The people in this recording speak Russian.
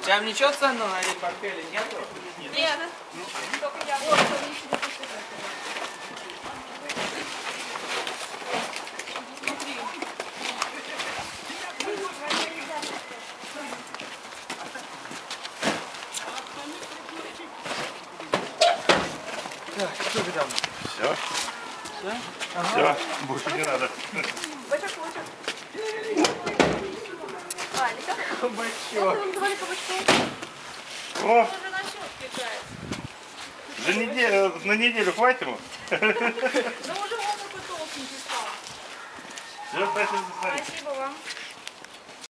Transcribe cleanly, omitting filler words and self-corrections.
Там ничего ценного на этой портфеле нету? Нет. Только я. Вот, что мне сюда посылают. Смотри. Так, что ты там? Все? Все? Все, больше не надо. Бачок, бачок. А, летят? Кабачок. Он говорит кабачком. О, Он уже на счет включает. на неделю хватит ему? Ну уже он такой толстенький стал. Все, спасибо. Спасибо вам.